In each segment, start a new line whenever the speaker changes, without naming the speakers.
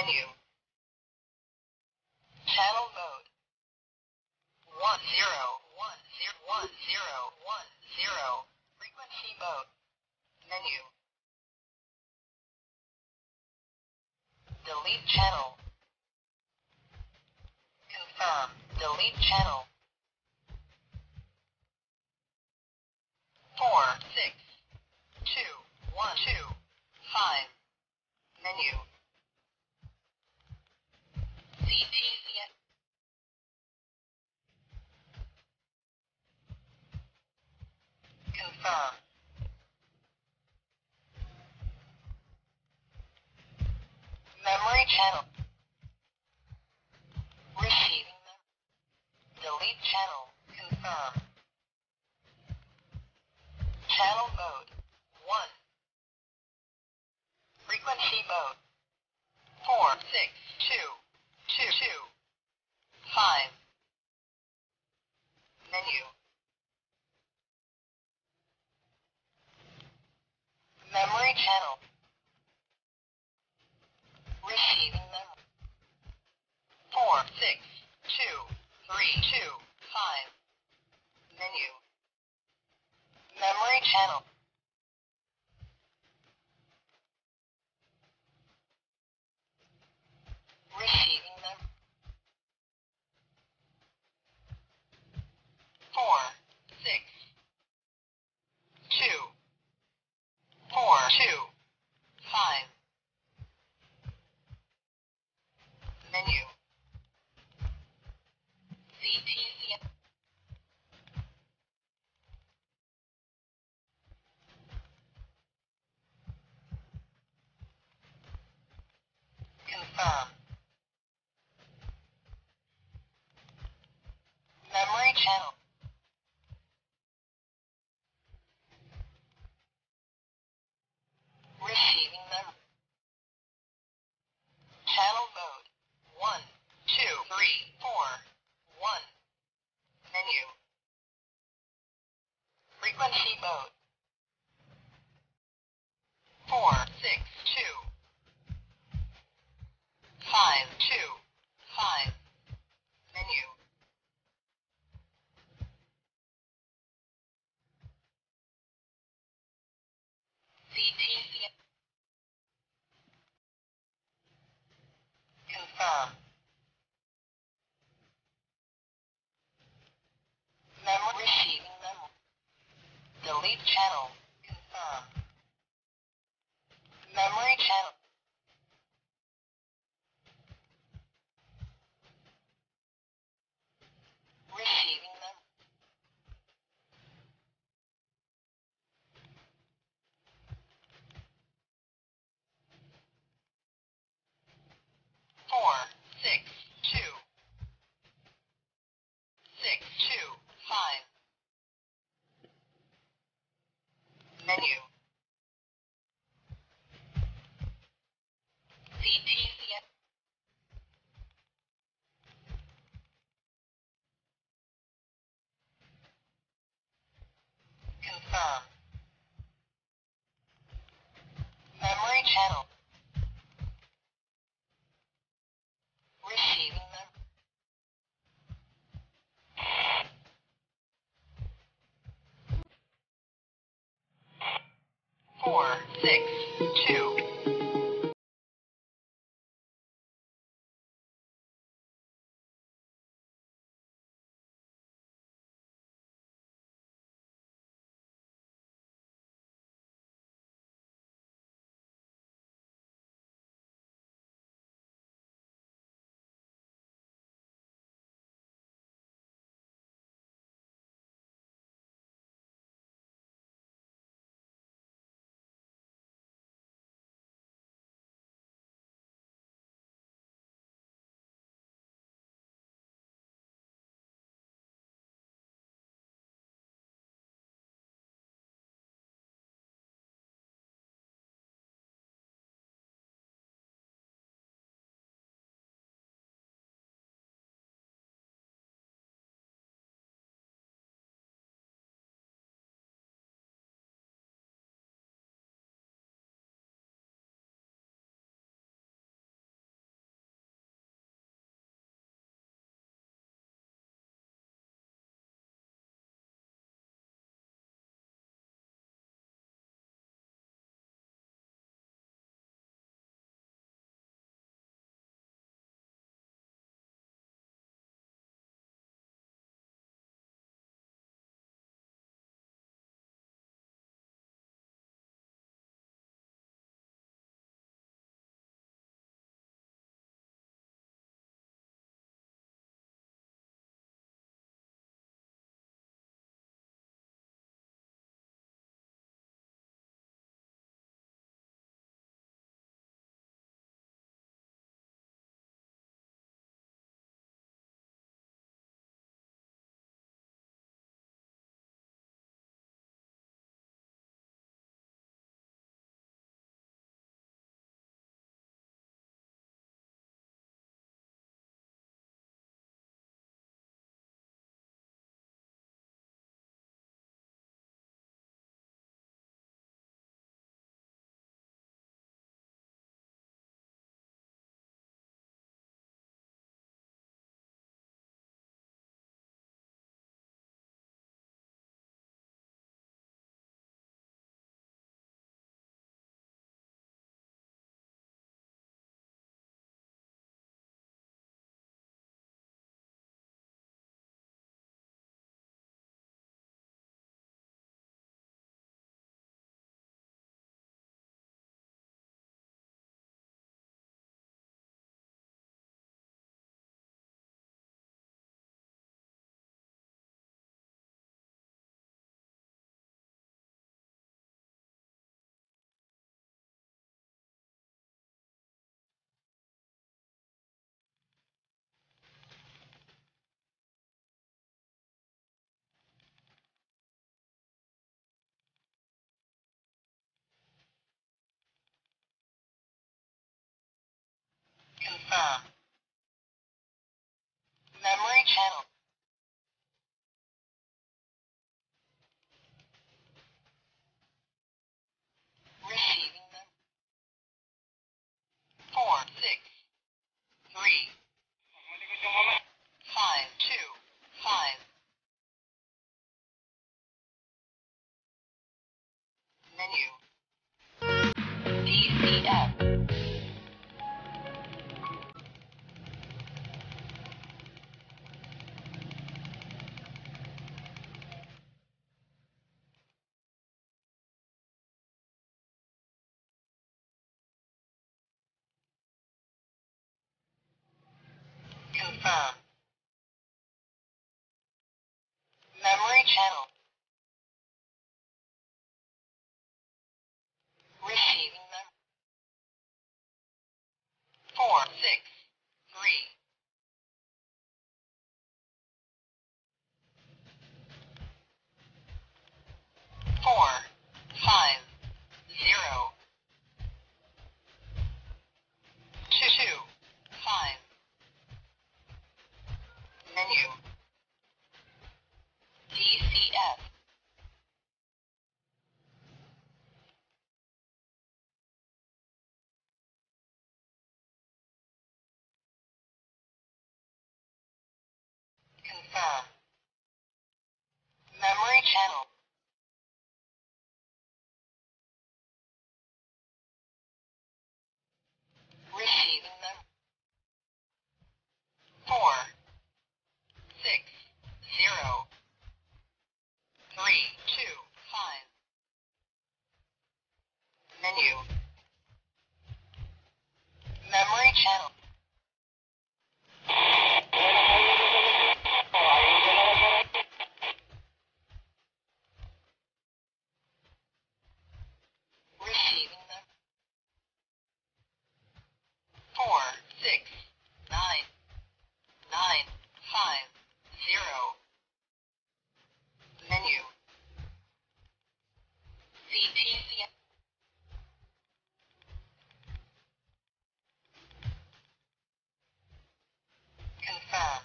Menu. Channel mode. 10101010. Frequency mode. Menu. Delete channel. Confirm. Delete channel. 46212. Menu. CTCN. Confirm. Memory channel. Receiving memory. Delete channel. Confirm. Channel mode. 1. Frequency mode. 46222. Menu. Memory channel. Receiving memory. 46232. Menu. Memory channel. Receiving memory. 46242. Menu. CTCN. Confirm. Memory channel. Receiving memory. Channel mode. 12341. Menu. Frequency mode. 46252. Menu. CTCN. Confirm. Memory. Receiving memory. Delete channel. Confirm. Memory channel. Receiving memory. 46262. Menu. CTCN. Confirm. Memory channel. Receiving memory. 462. Confirm. Memory channel. Receiving them. 4, 6, 3, 5, 2, 5. Menu. DCF. Confirm. Memory channel. Receiving them. 4, 6, 3. 4, 5, 0, 2, 5. Menu. DCF. Confirm. Memory channel. Receiving them. 4, 6, 0, 3, 2, 5. Menu. Memory channel. Receiving them. 4, 6, 9, 9, 5, 0. Menu. CTC. Confirm.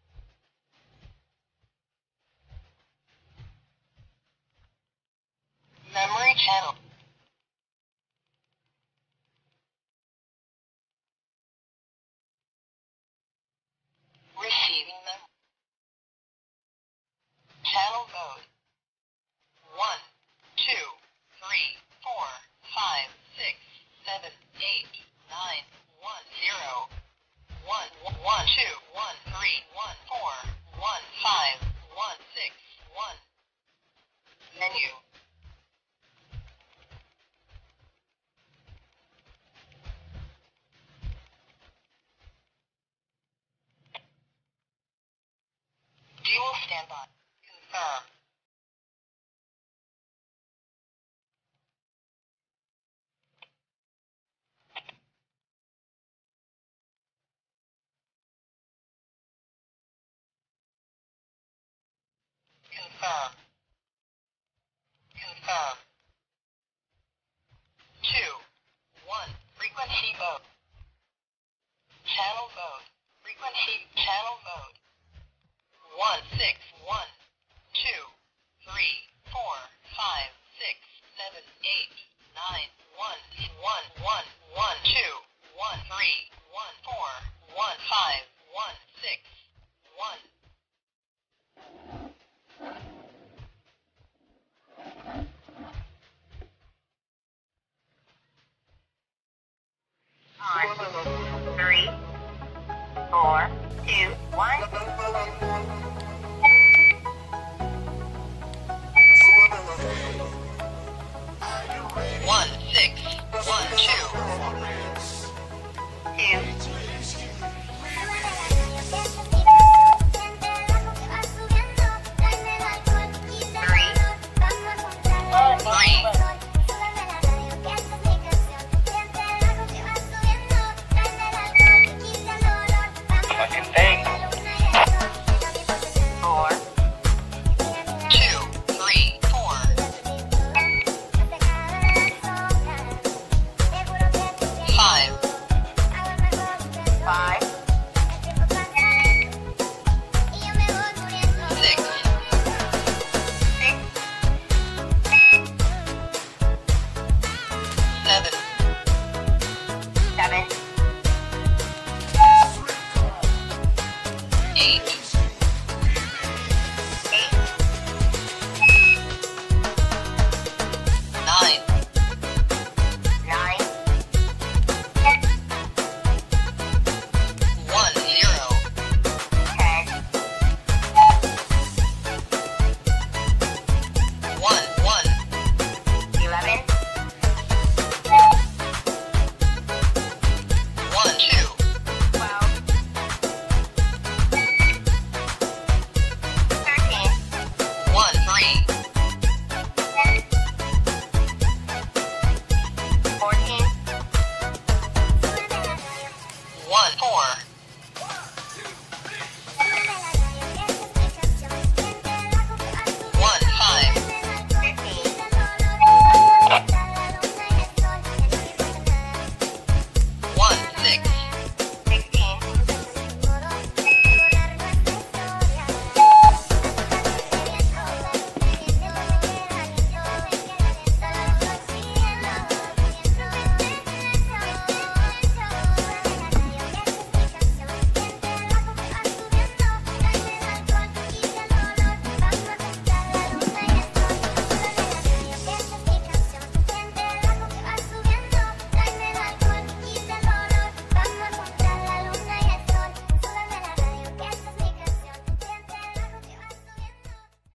Memory channel. Receiving them. Channel mode. 1, 2, 3, 4, 5, 6, 7, 8, 9, 1, 0. 1, 1, 2, 1, 3, 1, 4, 1, 5, 1, 6, 1. Menu. Dual standby. Confirm. Confirm. Confirm. 2, 1. Frequency mode. Channel mode. Frequency channel mode. 1, 6, 1, 2, 3, 4, 5, 6, 7, 8, 9, 1, 1, 1, 1, 2, 1, 3, 1, 4, 1, 5, 1, 6, 1. Three, 4,